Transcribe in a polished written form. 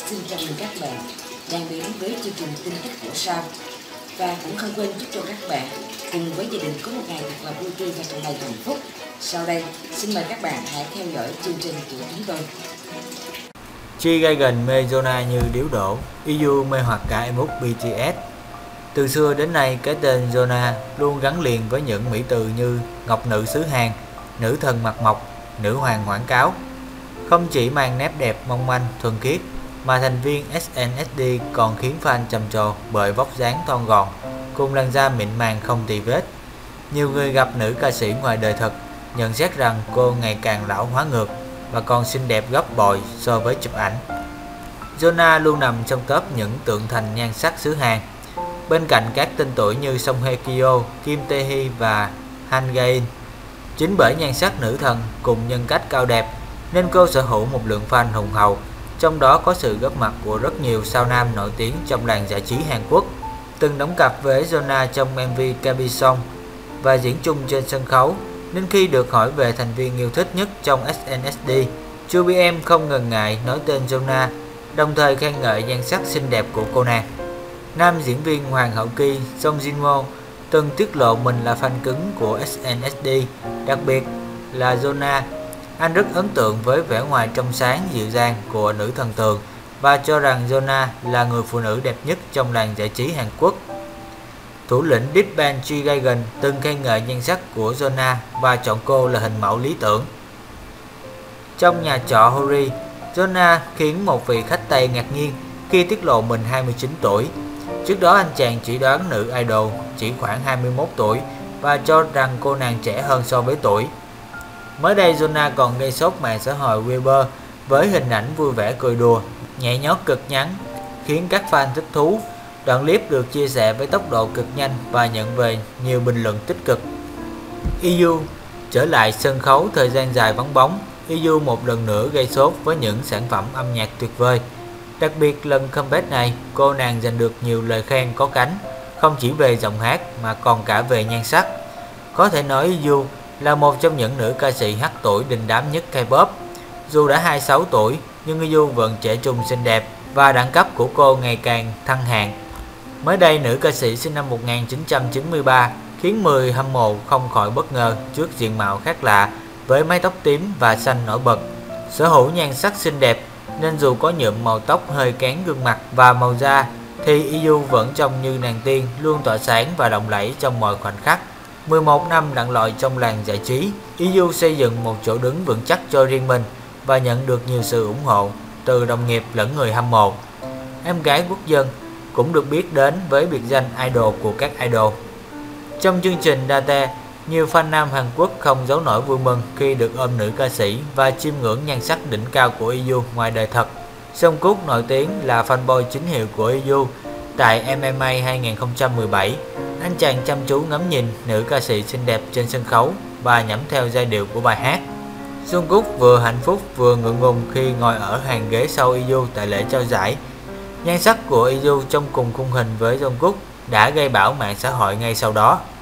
xin chào mừng các bạn đang đến với chương trình tin tức của Sao. Và cũng không quên chúc cho các bạn cùng với gia đình có một ngày thật là vui tươi và tràn đầy hạnh phúc. Sau đây, xin mời các bạn hãy theo dõi chương trình của chúng tôi. G-Dragon mê Jona như điếu đổ, IU mê hoặc cả em út BTS. Từ xưa đến nay, cái tên Jona luôn gắn liền với những mỹ từ như ngọc nữ xứ Hàn, nữ thần mặt mộc, nữ hoàng quảng cáo. Không chỉ mang nét đẹp mong manh, thuần khiết, mà thành viên SNSD còn khiến fan trầm trồ bởi vóc dáng thon gọn, cùng làn da mịn màng không tì vết. Nhiều người gặp nữ ca sĩ ngoài đời thật nhận xét rằng cô ngày càng lão hóa ngược và còn xinh đẹp gấp bội so với chụp ảnh. Jona luôn nằm trong top những tượng thành nhan sắc xứ Hàn, bên cạnh các tên tuổi như Song Hye Kyo, Kim Tae Hee và Han Ga-in. Chính bởi nhan sắc nữ thần cùng nhân cách cao đẹp nên cô sở hữu một lượng fan hùng hậu, trong đó có sự góp mặt của rất nhiều sao nam nổi tiếng trong làng giải trí Hàn Quốc, từng đóng cặp với Jona trong MV Kabi Song và diễn chung trên sân khấu. Nên khi được hỏi về thành viên yêu thích nhất trong SNSD, Chu BM không ngần ngại nói tên Jona, đồng thời khen ngợi nhan sắc xinh đẹp của cô nàng. Nam diễn viên Hoàng hậu Ki Song Jin-woo từng tiết lộ mình là fan cứng của SNSD, đặc biệt là Jona. Anh rất ấn tượng với vẻ ngoài trong sáng dịu dàng của nữ thần tượng và cho rằng Jona là người phụ nữ đẹp nhất trong làng giải trí Hàn Quốc. Thủ lĩnh Deep Band G-Dragon từng khen ngợi nhan sắc của Jona và chọn cô là hình mẫu lý tưởng. Trong nhà trọ Hori, Jona khiến một vị khách Tây ngạc nhiên khi tiết lộ mình 29 tuổi. Trước đó anh chàng chỉ đoán nữ idol chỉ khoảng 21 tuổi và cho rằng cô nàng trẻ hơn so với tuổi. Mới đây Jona còn gây sốt mạng xã hội Weibo với hình ảnh vui vẻ cười đùa, nhảy nhót cực nhắn, khiến các fan thích thú. Đoạn clip được chia sẻ với tốc độ cực nhanh và nhận về nhiều bình luận tích cực. IU trở lại sân khấu thời gian dài vắng bóng. IU một lần nữa gây sốt với những sản phẩm âm nhạc tuyệt vời. Đặc biệt lần comeback này, cô nàng giành được nhiều lời khen có cánh, không chỉ về giọng hát mà còn cả về nhan sắc. Có thể nói IU là một trong những nữ ca sĩ hát tuổi đình đám nhất K-pop. Dù đã 26 tuổi, nhưng IU vẫn trẻ trung xinh đẹp và đẳng cấp của cô ngày càng thăng hạng. Mới đây, nữ ca sĩ sinh năm 1993 khiến 10 hâm mộ không khỏi bất ngờ trước diện mạo khác lạ với mái tóc tím và xanh nổi bật. Sở hữu nhan sắc xinh đẹp nên dù có nhuộm màu tóc hơi kén gương mặt và màu da thì IU vẫn trông như nàng tiên, luôn tỏa sáng và lộng lẫy trong mọi khoảnh khắc. 11 năm lặn lội trong làng giải trí, IU xây dựng một chỗ đứng vững chắc cho riêng mình và nhận được nhiều sự ủng hộ từ đồng nghiệp lẫn người hâm mộ. Em gái quốc dân cũng được biết đến với biệt danh idol của các idol. Trong chương trình Date, nhiều fan nam Hàn Quốc không giấu nổi vui mừng khi được ôm nữ ca sĩ và chiêm ngưỡng nhan sắc đỉnh cao của IU ngoài đời thật. Jungkook nổi tiếng là fanboy chính hiệu của IU. Tại MMA 2017, anh chàng chăm chú ngắm nhìn nữ ca sĩ xinh đẹp trên sân khấu và nhẩm theo giai điệu của bài hát. Jungkook vừa hạnh phúc vừa ngượng ngùng khi ngồi ở hàng ghế sau IU tại lễ trao giải. Nhan sắc của IU trong cùng khung hình với Jungkook đã gây bão mạng xã hội ngay sau đó.